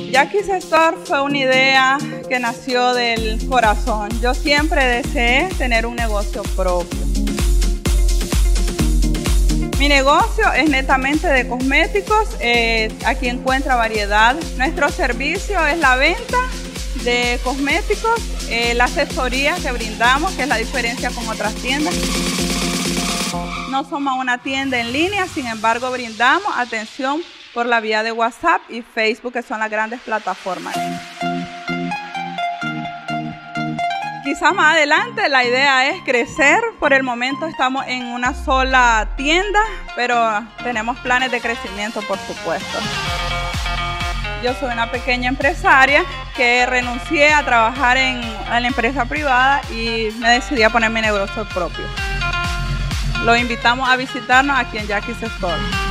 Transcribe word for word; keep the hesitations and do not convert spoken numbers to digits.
Jackie's Store fue una idea que nació del corazón. Yo siempre deseé tener un negocio propio. Mi negocio es netamente de cosméticos, eh, aquí encuentra variedad. Nuestro servicio es la venta de cosméticos, eh, la asesoría que brindamos, que es la diferencia con otras tiendas. No somos una tienda en línea, sin embargo brindamos atención por la vía de WhatsApp y Facebook, que son las grandes plataformas. Quizás más adelante la idea es crecer. Por el momento estamos en una sola tienda, pero tenemos planes de crecimiento, por supuesto. Yo soy una pequeña empresaria que renuncié a trabajar en, en la empresa privada y me decidí a poner mi negocio propio. Los invitamos a visitarnos aquí en Jackie's Store.